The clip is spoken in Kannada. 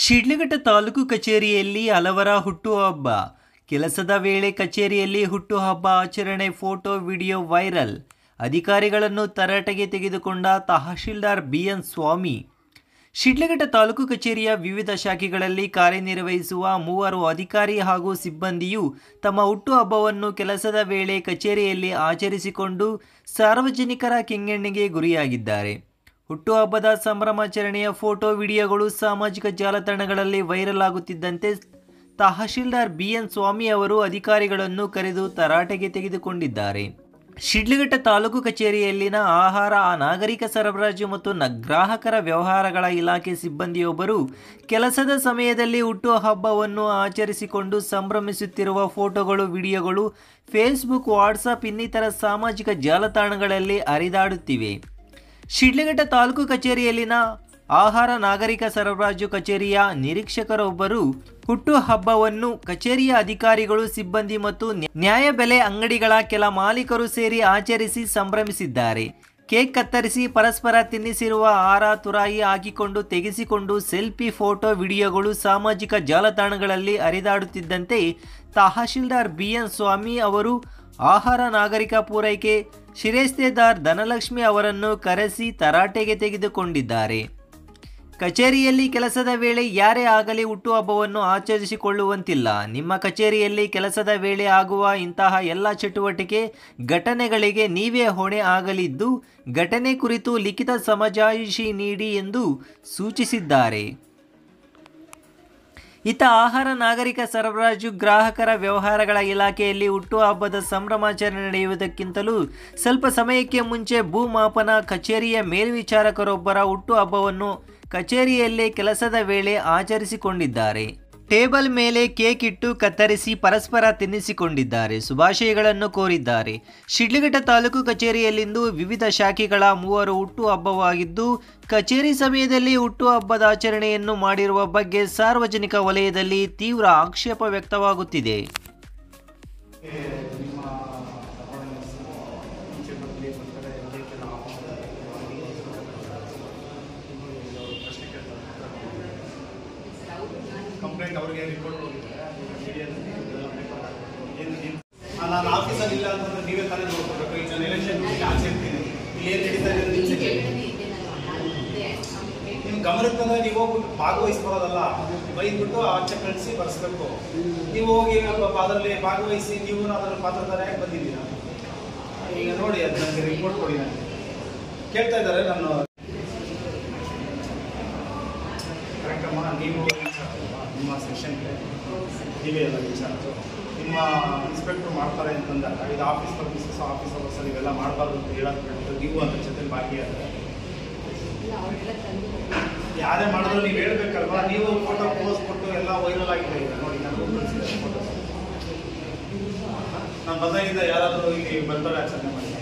ಶಿಡ್ಲಘಟ್ಟ ತಾಲೂಕು ಕಚೇರಿಯಲ್ಲಿ ಹಲವರ ಹುಟ್ಟುಹಬ್ಬ. ಕೆಲಸದ ವೇಳೆ ಕಚೇರಿಯಲ್ಲಿ ಹುಟ್ಟುಹಬ್ಬ ಆಚರಣೆ ಫೋಟೋ ವಿಡಿಯೋ ವೈರಲ್. ಅಧಿಕಾರಿಗಳನ್ನು ತರಾಟೆಗೆ ತೆಗೆದುಕೊಂಡ ತಹಶೀಲ್ದಾರ್ ಬಿಎನ್ ಸ್ವಾಮಿ. ಶಿಡ್ಲಘಟ್ಟ ತಾಲೂಕು ಕಚೇರಿಯ ವಿವಿಧ ಶಾಖೆಗಳಲ್ಲಿ ಕಾರ್ಯನಿರ್ವಹಿಸುವ ಮೂವರು ಅಧಿಕಾರಿ ಹಾಗೂ ಸಿಬ್ಬಂದಿಯು ತಮ್ಮ ಹುಟ್ಟುಹಬ್ಬವನ್ನು ಕೆಲಸದ ವೇಳೆ ಕಚೇರಿಯಲ್ಲಿ ಆಚರಿಸಿಕೊಂಡು ಸಾರ್ವಜನಿಕರ ಕೆಂಗಣ್ಣಿಗೆ ಗುರಿಯಾಗಿದ್ದಾರೆ. ಹುಟ್ಟುಹಬ್ಬದ ಸಂಭ್ರಮಾಚರಣೆಯ ಫೋಟೋ ವಿಡಿಯೋಗಳು ಸಾಮಾಜಿಕ ಜಾಲತಾಣಗಳಲ್ಲಿ ವೈರಲ್ ಆಗುತ್ತಿದ್ದಂತೆ ತಹಶೀಲ್ದಾರ್ ಬಿಎನ್ ಸ್ವಾಮಿ ಅವರು ಅಧಿಕಾರಿಗಳನ್ನು ಕರೆದು ತರಾಟೆಗೆ ತೆಗೆದುಕೊಂಡಿದ್ದಾರೆ. ಶಿಡ್ಲಘಟ್ಟ ತಾಲೂಕು ಕಚೇರಿಯಲ್ಲಿನ ಆಹಾರ, ನಾಗರಿಕ ಸರಬರಾಜು ಮತ್ತು ಗ್ರಾಹಕರ ವ್ಯವಹಾರಗಳ ಇಲಾಖೆ ಸಿಬ್ಬಂದಿಯೊಬ್ಬರು ಕೆಲಸದ ಸಮಯದಲ್ಲಿ ಹುಟ್ಟುಹಬ್ಬವನ್ನು ಆಚರಿಸಿಕೊಂಡು ಸಂಭ್ರಮಿಸುತ್ತಿರುವ ಫೋಟೋಗಳು, ವಿಡಿಯೋಗಳು ಫೇಸ್ಬುಕ್, ವಾಟ್ಸಪ್ ಇನ್ನಿತರ ಸಾಮಾಜಿಕ ಜಾಲತಾಣಗಳಲ್ಲಿ ಹರಿದಾಡುತ್ತಿವೆ. ಶಿಡ್ಲಘಟ್ಟ ತಾಲೂಕು ಕಚೇರಿಯಲ್ಲಿನ ಆಹಾರ, ನಾಗರಿಕ ಸರಬರಾಜು ಕಚೇರಿಯ ನಿರೀಕ್ಷಕರೊಬ್ಬರು ಹುಟ್ಟುಹಬ್ಬವನ್ನು ಕಚೇರಿಯ ಅಧಿಕಾರಿಗಳು, ಸಿಬ್ಬಂದಿ ಮತ್ತು ನ್ಯಾಯಬೆಲೆ ಅಂಗಡಿಗಳ ಕೆಲ ಮಾಲೀಕರು ಸೇರಿ ಆಚರಿಸಿ ಸಂಭ್ರಮಿಸಿದ್ದಾರೆ. ಕೇಕ್ ಕತ್ತರಿಸಿ ಪರಸ್ಪರ ತಿನ್ನಿಸಿರುವ ಆಹಾರ ತುರಾಯಿ ಹಾಕಿಕೊಂಡು ತೆಗೆಸಿಕೊಂಡು ಸೆಲ್ಫಿ ಫೋಟೋ ವಿಡಿಯೋಗಳು ಸಾಮಾಜಿಕ ಜಾಲತಾಣಗಳಲ್ಲಿ ಹರಿದಾಡುತ್ತಿದ್ದಂತೆ ತಹಶೀಲ್ದಾರ್ ಬಿಎನ್ ಸ್ವಾಮಿ ಅವರು ಆಹಾರ, ನಾಗರಿಕ ಪೂರೈಕೆ ಶಿರಸ್ತೇದಾರ್ ಧನಲಕ್ಷ್ಮಿ ಅವರನ್ನು ಕರೆಸಿ ತರಾಟೆಗೆ ತೆಗೆದುಕೊಂಡಿದ್ದಾರೆ. ಕಚೇರಿಯಲ್ಲಿ ಕೆಲಸದ ವೇಳೆ ಯಾರೇ ಆಗಲಿ ಹುಟ್ಟುಹಬ್ಬವನ್ನು ಆಚರಿಸಿಕೊಳ್ಳುವಂತಿಲ್ಲ. ನಿಮ್ಮ ಕಚೇರಿಯಲ್ಲಿ ಕೆಲಸದ ವೇಳೆ ಆಗುವ ಇಂತಹ ಎಲ್ಲ ಚಟುವಟಿಕೆ, ಘಟನೆಗಳಿಗೆ ನೀವೇ ಹೊಣೆ ಆಗಲಿದ್ದು ಘಟನೆ ಕುರಿತು ಲಿಖಿತ ಸಮಜಾಯಿಷಿ ನೀಡಿ ಎಂದು ಸೂಚಿಸಿದ್ದಾರೆ. ಇತ್ತ ಆಹಾರ, ನಾಗರಿಕ ಸರಬರಾಜು, ಗ್ರಾಹಕರ ವ್ಯವಹಾರಗಳ ಇಲಾಖೆಯಲ್ಲಿ ಹುಟ್ಟುಹಬ್ಬದ ಸಂಭ್ರಮಾಚರಣೆ ನಡೆಯುವುದಕ್ಕಿಂತಲೂ ಸ್ವಲ್ಪ ಸಮಯಕ್ಕೆ ಮುಂಚೆ ಭೂಮಾಪನ ಕಚೇರಿಯ ಮೇಲ್ವಿಚಾರಕರೊಬ್ಬರ ಹುಟ್ಟುಹಬ್ಬವನ್ನು ಕಚೇರಿಯಲ್ಲೇ ಕೆಲಸದ ವೇಳೆ ಆಚರಿಸಿಕೊಂಡಿದ್ದಾರೆ. ಟೇಬಲ್ ಮೇಲೆ ಕೇಕ್ ಇಟ್ಟು ಕತ್ತರಿಸಿ ಪರಸ್ಪರ ತಿನ್ನಿಸಿಕೊಂಡಿದ್ದಾರೆ. ಶುಭಾಶಯಗಳನ್ನು ಕೋರಿದ್ದಾರೆ. ಶಿಡ್ಲಘಟ್ಟ ತಾಲೂಕು ಕಚೇರಿಯಲ್ಲಿಂದು ವಿವಿಧ ಶಾಖೆಗಳ ಮೂವರು ಹುಟ್ಟುಹಬ್ಬವಾಗಿದ್ದು, ಕಚೇರಿ ಸಮಯದಲ್ಲಿ ಹುಟ್ಟುಹಬ್ಬದ ಆಚರಣೆಯನ್ನು ಮಾಡಿರುವ ಬಗ್ಗೆ ಸಾರ್ವಜನಿಕ ವಲಯದಲ್ಲಿ ತೀವ್ರ ಆಕ್ಷೇಪ ವ್ಯಕ್ತವಾಗುತ್ತಿದೆ. ಕಂಪ್ಲೇಂಟ್ ಅವರಿಗೆ ರಿಪೋರ್ಟ್ ಹೋಗಿದೆ. ನಾನು ಆಫೀಸಲ್ಲಿ ಇಲ್ಲ ಅಂತಂದ್ರೆ ನೀವೇ ತಾನೇ ನೋಡ್ಕೋಬೇಕು. ಈಗ ನಾನು ಎಲೆಕ್ಷನ್ ಆಚೆ ಇರ್ತೀನಿ, ಇಲ್ಲಿ ಏನು ನಡೀತಾ ಇದೆ ನಿಮ್ಮ ಗಮನಕ್ಕೆ ತಂದರೆ ನೀವು ಹೋಗ್ಬಿಟ್ಟು ಭಾಗವಹಿಸ್ಬರೋದಲ್ಲ, ಬೈದ್ಬಿಟ್ಟು ಆಚೆ ಕಳಿಸಿ ಬರೆಸ್ಬೇಕು. ನೀವು ಹೋಗಿ ಅದರಲ್ಲಿ ಭಾಗವಹಿಸಿ ನೀವು ಅದರಲ್ಲಿ ಪಾತ್ರಧಾರಿಯಾಗಿ ಬಂದಿದ್ದೀರಾ. ಈಗ ನೋಡಿ, ಅದು ನನಗೆ ರಿಪೋರ್ಟ್ ಕೊಡಿ. ನನಗೆ ಕೇಳ್ತಾ ಇದ್ದಾರೆ. ನಾನು ಕರೆಕ್ಟಮ್ಮ, ನೀವು ನಿಮ್ಮ ಸೆಕ್ಷನ್ಗೆ ನೀವೇ ಎಲ್ಲ ವಿಚಾರಿಸು. ನಿಮ್ಮ ಇನ್ಸ್ಪೆಕ್ಟ್ರು ಮಾಡ್ತಾರೆ ಅಂತಂದಾಗ ಇದು ಆಫೀಸ್ ಸರ್ವಿಸಸ್, ಆಫೀಸ್ ಅವರ್ಸಲ್ಲಿ ಇವೆಲ್ಲ ಮಾಡಬಾರ್ದು ಅಂತ ಹೇಳೋದು ಬಿಟ್ಟು ನೀವು ಅದ್ರ ಜೊತೆ ಭಾಗಿಯಾದರೆ ಯಾರೇ ಮಾಡಿದ್ರು ನೀವು ಹೇಳ್ಬೇಕಲ್ವಾ. ನೀವು ಫೋಟೋ ಪೋಸ್ಟ್ ಕೊಟ್ಟು ಎಲ್ಲ ವೈರಲ್ ಆಗಿದೆ. ಈಗ ನೋಡಿ, ನಾನು ಕಳಿಸಿದೆ ಫೋಟೋಸ್. ನಾನು ಬಂದಾಗಿಂದ ಯಾರಾದರೂ ಇಲ್ಲಿ ಬರ್ತಾರೆ ಆಚರಣೆ ಮಾಡಿ